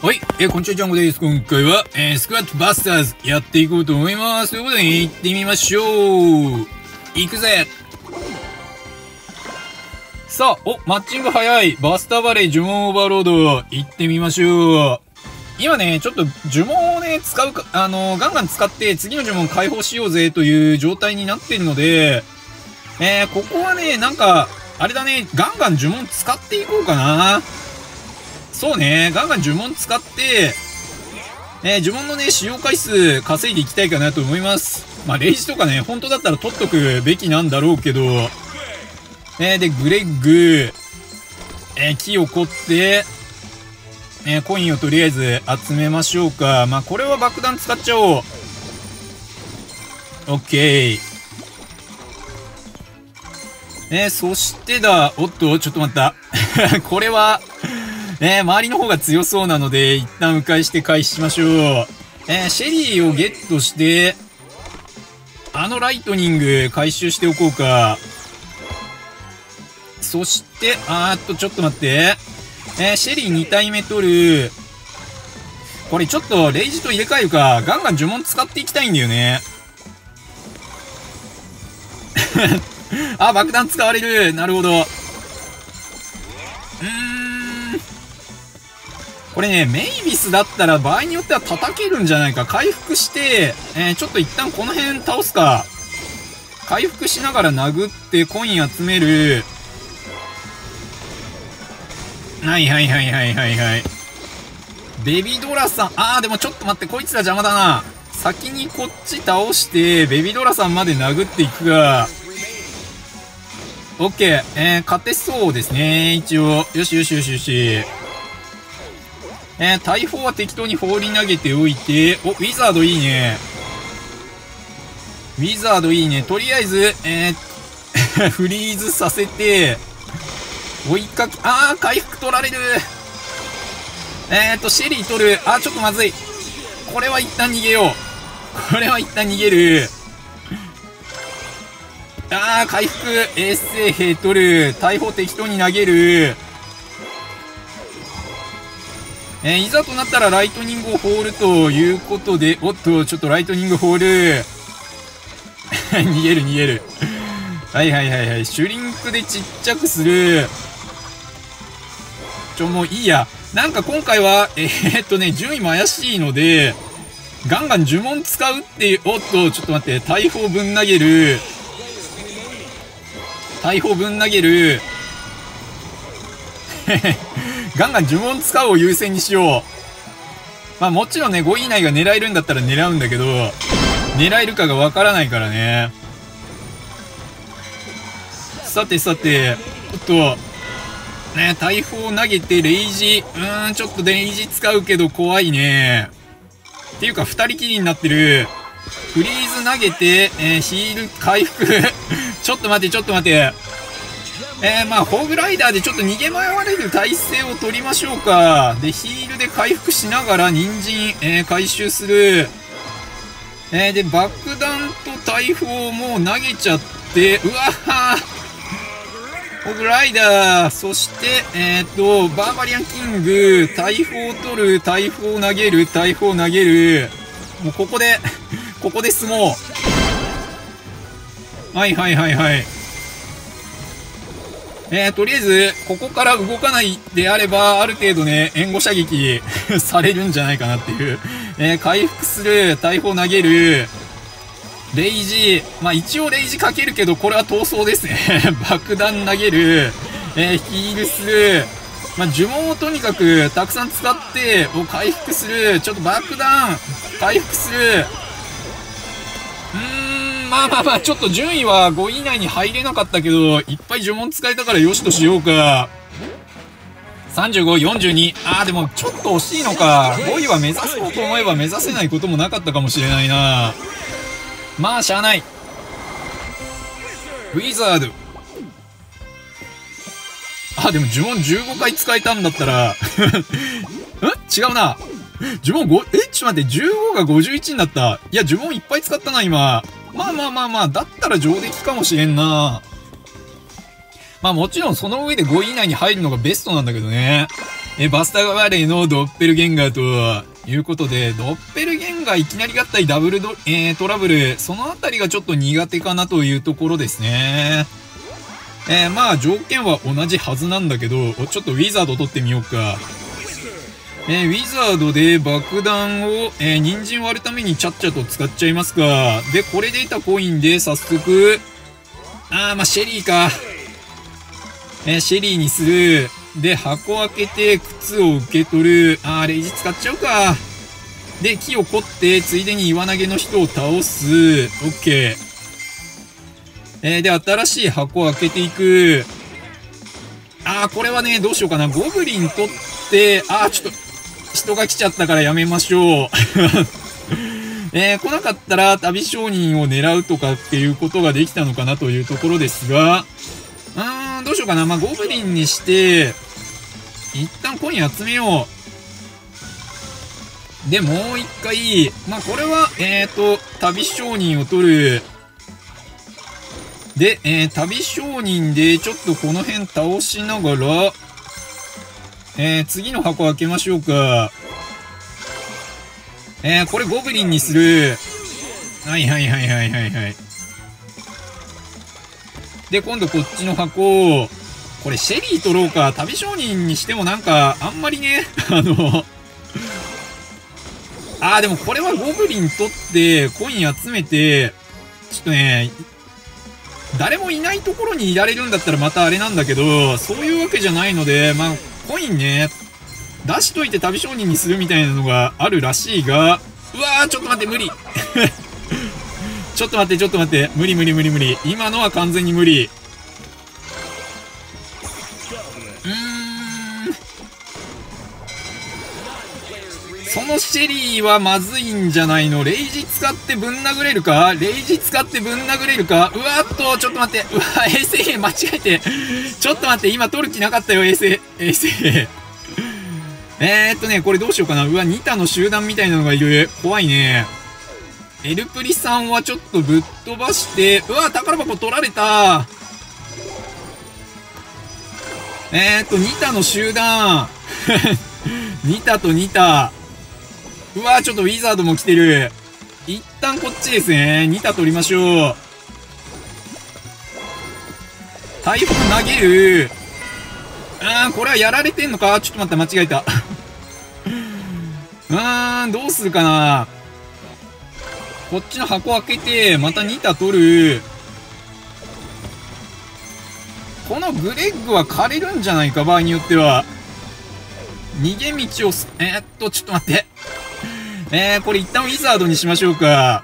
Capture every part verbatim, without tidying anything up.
はい、えー、こんにちは、ジャンゴです。今回は、えー、スクワットバスターズやっていこうと思います。ということで、行ってみましょう。行くぜ。さあ、お、マッチング早い。バスターバレー呪文オーバーロード、行ってみましょう。今ね、ちょっと呪文をね、使うか、あのー、ガンガン使って次の呪文解放しようぜという状態になっているので、えー、ここはね、なんか、あれだね、ガンガン呪文使っていこうかな。そうね、ガンガン呪文使って、えー、呪文のね、使用回数稼いでいきたいかなと思います。まあ、レイジとかね、本当だったら取っとくべきなんだろうけど、えー、で、グレッグ、えー、木を凝って、えー、コインをとりあえず集めましょうか。まあ、これは爆弾使っちゃおう。オッケー。えー、そしてだ、おっと、ちょっと待った。これは、えー、周りの方が強そうなので、一旦迂回して開始しましょう。えー、シェリーをゲットして、あのライトニング回収しておこうか。そして、あーっと、ちょっと待って。えー、シェリーに体目取る。これちょっと、レイジと入れ替えるか。ガンガン呪文使っていきたいんだよね。あ、爆弾使われる。なるほど。うーん。これね、メイビスだったら場合によっては叩けるんじゃないか。回復して、えー、ちょっと一旦この辺倒すか。回復しながら殴ってコイン集める。はいはいはいはいはいはい。ベビドラさん。あーでもちょっと待って、こいつら邪魔だな。先にこっち倒して、ベビドラさんまで殴っていくが。オッケー。えー、勝てそうですね。一応。よしよしよしよし。えー、大砲は適当に放り投げておいて、お、ウィザードいいね。ウィザードいいね。とりあえず、えー、フリーズさせて、追いかけ、あー、回復取られる。えーと、シェリー取る。あー、ちょっとまずい。これは一旦逃げよう。これは一旦逃げる。あー、回復。衛生兵取る。大砲適当に投げる。えー、いざとなったらライトニングを放るということで、おっと、ちょっとライトニング放る。逃げる逃げる。はいはいはいはい。シュリンクでちっちゃくする。ちょ、もういいや。なんか今回は、えー、っとね、順位も怪しいので、ガンガン呪文使うっていう、おっと、ちょっと待って、大砲ぶん投げる。大砲ぶん投げる。ガンガン呪文使うを優先にしよう。まあもちろんね、ごい以内が狙えるんだったら狙うんだけど、狙えるかがわからないからね。さてさて、ちょっと、ね、大砲投げてレイジ、うーん、ちょっとレイジ使うけど怖いね。っていうか二人きりになってる。フリーズ投げて、えー、ヒール回復。ちょっと待って、ちょっと待って。えー、まあ、ホグライダーでちょっと逃げ回れる体勢を取りましょうか。で、ヒールで回復しながら人参、えー、回収する。えー、で、爆弾と大砲もう投げちゃって、うわぁホグライダー、そして、えっと、バーバリアンキング、大砲取る、大砲投げる、大砲投げる。もうここで、ここで済もう。はいはいはいはい。えー、とりあえず、ここから動かないであれば、ある程度ね、援護射撃されるんじゃないかなっていう。えー、回復する、大砲投げる、レイジ、まあ一応レイジかけるけど、これは逃走ですね。爆弾投げる、えー、ヒールする、まあ呪文をとにかくたくさん使って、を回復する、ちょっと爆弾、回復する。うーん、まあまあまあ、ちょっと順位はごい以内に入れなかったけど、いっぱい呪文使えたからよしとしようか。さんじゅうご、よんじゅうに。あー、でもちょっと惜しいのか。ごいは目指そうと思えば目指せないこともなかったかもしれないな。まあ、しゃあない。ウィザード。あ、でも呪文じゅうごかい使えたんだったら、ん違うな。呪文ご、えちょっと待って、じゅうごがごじゅういちになった。いや、呪文いっぱい使ったな、今。まあまあまあまあ、だったら上出来かもしれんな。まあもちろんその上でごい以内に入るのがベストなんだけどね。 え、バスターバレーのドッペルゲンガーということで、ドッペルゲンガーいきなり合体ダブルド、えー、トラブル、そのあたりがちょっと苦手かなというところですね。えー、まあ条件は同じはずなんだけど、ちょっとウィザード取ってみようか。えー、ウィザードで爆弾を、えー、人参割るためにちゃっちゃと使っちゃいますか。で、これで得たコインで早速、あー、まあ、シェリーか。えー、シェリーにする。で、箱開けて靴を受け取る。あー、レイジ使っちゃうか。で、木を凝って、ついでに岩投げの人を倒す。オッケー。えー、で、新しい箱を開けていく。あー、これはね、どうしようかな。ゴブリン取って、あー、ちょっと、人が来ちゃったからやめましょう。えー、来なかったら旅商人を狙うとかっていうことができたのかなというところですが、うーん、どうしようかな。まあ、ゴブリンにして、一旦コイン集めよう。で、もう一回、まあ、これは、えーと、旅商人を取る。で、えー、旅商人で、ちょっとこの辺倒しながら、えー、次の箱開けましょうか。えー、これゴブリンにする。はいはいはいはいはいはい。で、今度こっちの箱。これシェリー取ろうか。旅商人にしてもなんか、あんまりね、あの、あーでもこれはゴブリン取って、コイン集めて、ちょっとね、誰もいないところにいられるんだったらまたあれなんだけど、そういうわけじゃないので、まあ、コインね、出しといて旅商人にするみたいなのがあるらしいが、うわー、ちょっと待って、無理。ちょっと待って、ちょっと待って、無理無理無理無理。今のは完全に無理。うーん。そのシェリーはまずいんじゃないの。レイジ使ってぶん殴れるか。レイジ使ってぶん殴れるか。うわーっと、ちょっと待って。うわ、衛星兵間違えて。ちょっと待って、今取る気なかったよ、衛星、衛星兵。えーっとね、これどうしようかな。うわ、ニタの集団みたいなのがいる。怖いね。エルプリさんはちょっとぶっ飛ばして、うわ、宝箱取られた。えーっと、ニタの集団。ニタとニタ。うわ、ちょっとウィザードも来てる。一旦こっちですね。ニタ取りましょう。大砲投げる。あー、これはやられてんのか。ちょっと待った、間違えた。うーん、どうするかな。こっちの箱開けて、またニタ取る。このグレッグは枯れるんじゃないか、場合によっては。逃げ道をす、えー、っと、ちょっと待って。えー、これ一旦ウィザードにしましょうか。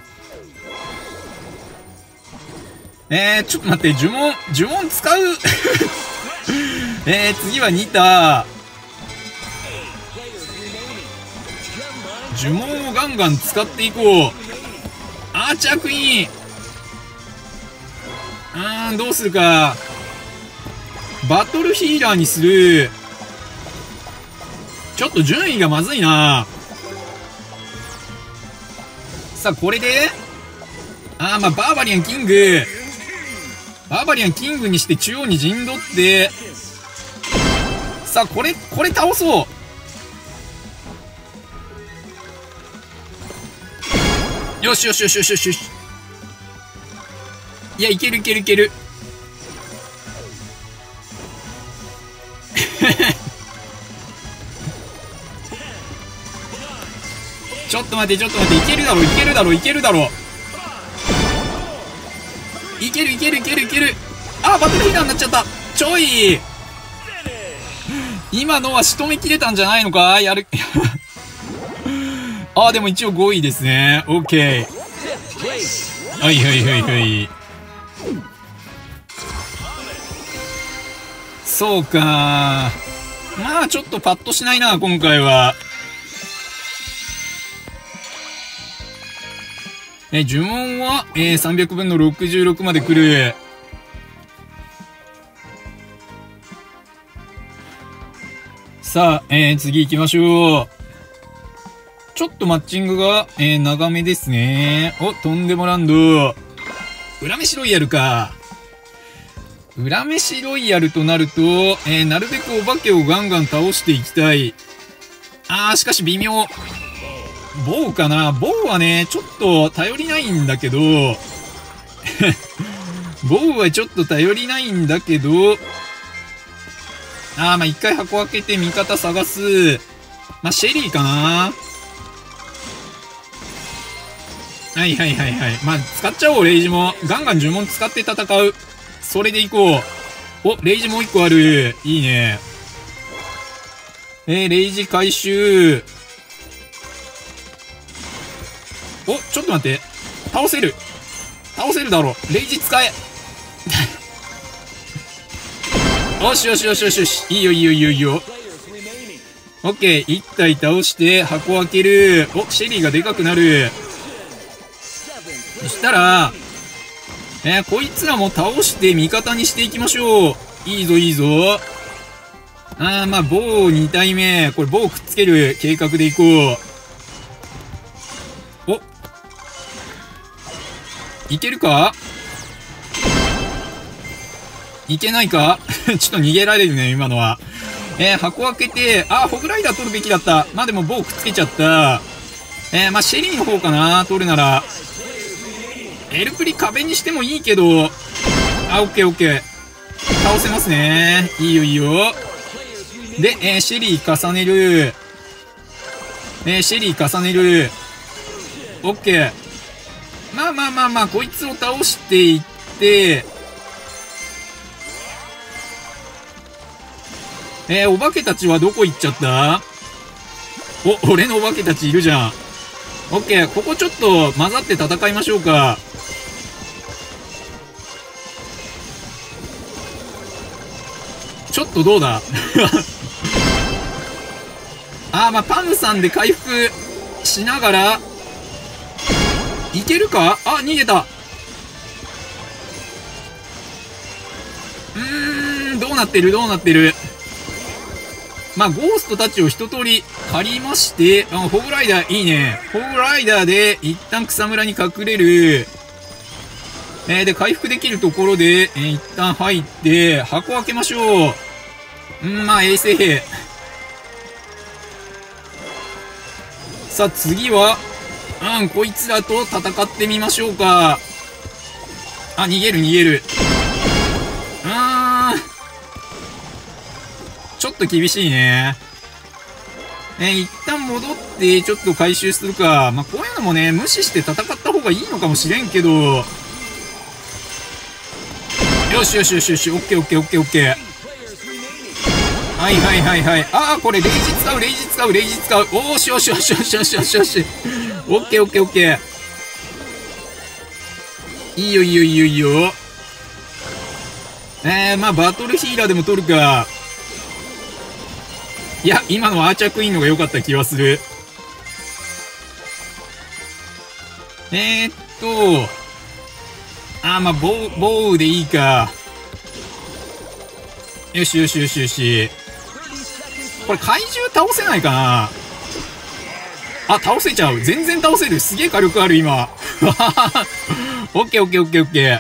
えー、ちょっと待って、呪文、呪文使うえー、次はニタ。呪文をガンガン使っていこう。アーチャークイーン。うーん、どうするか。バトルヒーラーにする。ちょっと順位がまずいな。さあ、これで、あー、まあ、バーバリアンキング。バーバリアンキングにして中央に陣取って、さあ、これ、これ倒そう。よしよしよしよしよしよし。いや、いけるいけるいける。ちょっと待って、ちょっと待って、いけるだろ、いけるだろ、いけるだろ。いけるいけるいけるいける。あー、バトルヒーラーになっちゃった。ちょい。今のは仕留めきれたんじゃないのか。やる。あー、でも一応ごいですね。オッケー。はいはいはいはい。そうか。まあちょっとパッとしないな、今回は。え、呪文は、えー、さんびゃくぶんのろくじゅうろくまで来る。さあ、えー、次行きましょう。ちょっとマッチングが、えー、長めですね。お、とんでもランド。裏飯ロイヤルか。 裏飯ロイヤルとなると、えー、なるべくお化けをガンガン倒していきたい。あー、しかし微妙。ボウかな？ボウはね、ちょっと頼りないんだけど、ボウはちょっと頼りないんだけど、あー、まあ、一回箱開けて味方探す。まあ、シェリーかな？はいはいはいはい。まあ、使っちゃおう、レイジも。ガンガン呪文使って戦う。それでいこう。お、レイジもう一個ある。いいね。えー、レイジ回収。お、ちょっと待って。倒せる。倒せるだろ。レイジ使え。よしよしよしよしよし。いいよいいよいいよいいよ。オッケー。一体倒して箱開ける。お、シェリーがでかくなる。そしたら、えー、こいつらも倒して味方にしていきましょう。いいぞいいぞ。あー、まあ、棒に体目。これ棒くっつける計画でいこう。お、いけるか？いけないか？ちょっと逃げられるね、今のは。えー、箱開けて、あー、ホグライダー取るべきだった。まあ、でも棒くっつけちゃった。えー、まあ、シェリーの方かな、取るなら。エルプリ壁にしてもいいけど、あ、オッケーオッケー。倒せますね。いいよいいよ。で、えー、シェリー重ねる。えー、シェリー重ねる。オッケー。まあまあまあまあ、こいつを倒していって、えー、お化けたちはどこ行っちゃった？お、俺のお化けたちいるじゃん。オッケー。ここちょっと混ざって戦いましょうか。ちょっとどうだあー、まあ、パムさんで回復しながら、いけるか？あ、逃げた。うーん、どうなってるどうなってる。まあ、ゴーストたちを一通り借りまして、あ、ホグライダーいいね。ホグライダーで一旦草むらに隠れる。えー、で、回復できるところで、えー、一旦入って、箱開けましょう。ん、まあ、衛生兵。さあ、次は、うん、こいつらと戦ってみましょうか。あ、逃げる逃げる。うーん。ちょっと厳しいね。えー、一旦戻って、ちょっと回収するか。まあ、こういうのもね、無視して戦った方がいいのかもしれんけど。よしよしよしよし、オッケーオッケーオッケーオッケー。はいはいはいはい。ああ、これレイジ使う、レイジ使う、レイジ使う。おーしよしよしよしよしよしよし。オッケーオッケーオッケー。いいよいいよいいよいいよ。えー、まあバトルヒーラーでも取るか。いや、今のアーチャークイーンのが良かった気はする。えーっと、あー、まあボウ、ボウでいいか。よしよしよしよし。これ怪獣倒せないかな。あ、倒せちゃう。全然倒せる。すげえ火力ある、今。オッケーオッケーオッケーオッケ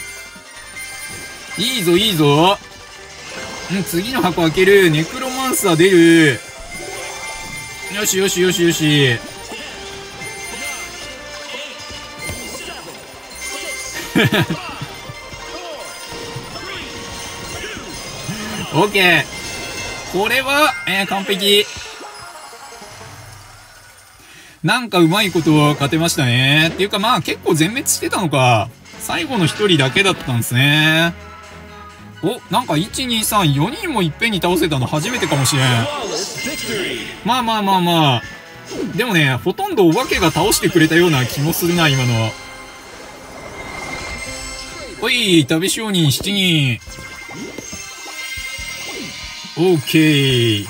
ー。いいぞいいぞ。ん、次の箱開ける。ネクロマンサー出る。よしよしよしよし。オッケー。これは、えー、完璧。なんかうまいこと勝てましたね。っていうかまあ結構全滅してたのか。最後の一人だけだったんですね。お、なんかいち、に、さん、よにんもいっぺんに倒せたの初めてかもしれん。まあまあまあまあ。でもね、ほとんどお化けが倒してくれたような気もするな、今の。おい、旅商人しちにん。オーケー。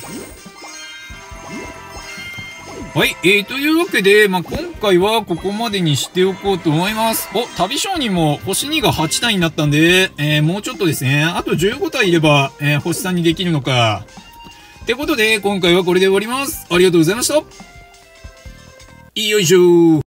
はい、えー、というわけで、まあ、今回はここまでにしておこうと思います。お、旅商人も星にがはち体になったんで、えー、もうちょっとですね。あとじゅうご体いれば、えー、星さんにできるのか。ってことで、今回はこれで終わります。ありがとうございました。よいしょー。